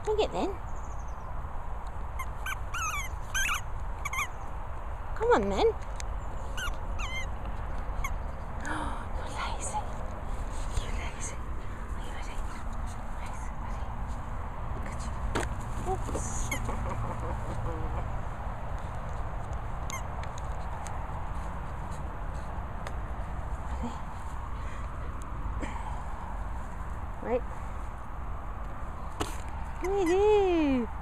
Take it then. Come on then. You're lazy. You're lazy. Are you ready? Ready? Good. Oops. Ready? Right. Woohoo!